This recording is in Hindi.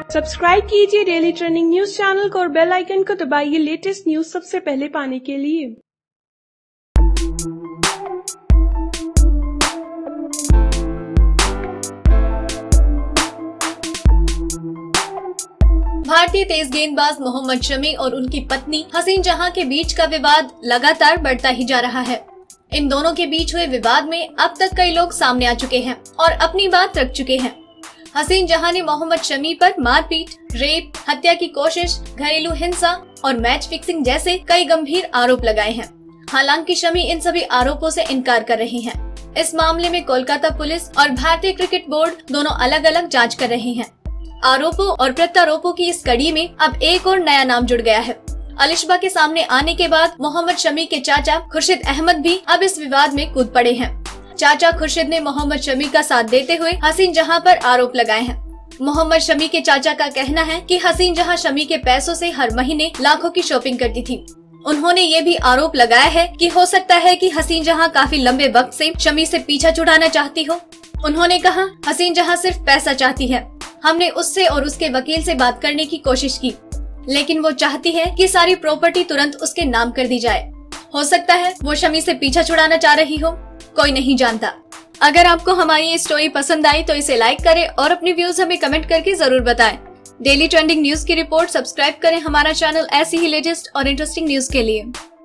सब्सक्राइब कीजिए डेली ट्रेंडिंग न्यूज चैनल को और बेल आइकन को दबाइए लेटेस्ट न्यूज सबसे पहले पाने के लिए। भारतीय तेज गेंदबाज मोहम्मद शमी और उनकी पत्नी हसीन जहां के बीच का विवाद लगातार बढ़ता ही जा रहा है। इन दोनों के बीच हुए विवाद में अब तक कई लोग सामने आ चुके हैं और अपनी बात रख चुके हैं। हसीन जहां ने मोहम्मद शमी पर मारपीट, रेप, हत्या की कोशिश, घरेलू हिंसा और मैच फिक्सिंग जैसे कई गंभीर आरोप लगाए हैं। हालांकि शमी इन सभी आरोपों से इनकार कर रही हैं। इस मामले में कोलकाता पुलिस और भारतीय क्रिकेट बोर्ड दोनों अलग अलग जांच कर रहे हैं। आरोपों और प्रत्यारोपों की इस कड़ी में अब एक और नया नाम जुड़ गया है। अलिशबा के सामने आने के बाद मोहम्मद शमी के चाचा खुर्शीद अहमद भी अब इस विवाद में कूद पड़े हैं। चाचा खुर्शीद ने मोहम्मद शमी का साथ देते हुए हसीन जहां पर आरोप लगाए हैं। मोहम्मद शमी के चाचा का कहना है कि हसीन जहां शमी के पैसों से हर महीने लाखों की शॉपिंग करती थी। उन्होंने ये भी आरोप लगाया है कि हो सकता है कि हसीन जहां काफी लंबे वक्त से शमी से पीछा छुड़ाना चाहती हो। उन्होंने कहा, हसीन जहां सिर्फ पैसा चाहती है। हमने उससे और उसके वकील से बात करने की कोशिश की, लेकिन वो चाहती है कि सारी प्रॉपर्टी तुरंत उसके नाम कर दी जाए। हो सकता है वो शमी से पीछा छुड़ाना चाह रही हो, कोई नहीं जानता। अगर आपको हमारी ये स्टोरी पसंद आई तो इसे लाइक करें और अपनी व्यूज हमें कमेंट करके जरूर बताएं। डेली ट्रेंडिंग न्यूज की रिपोर्ट सब्सक्राइब करें हमारा चैनल ऐसी ही लेटेस्ट और इंटरेस्टिंग न्यूज के लिए।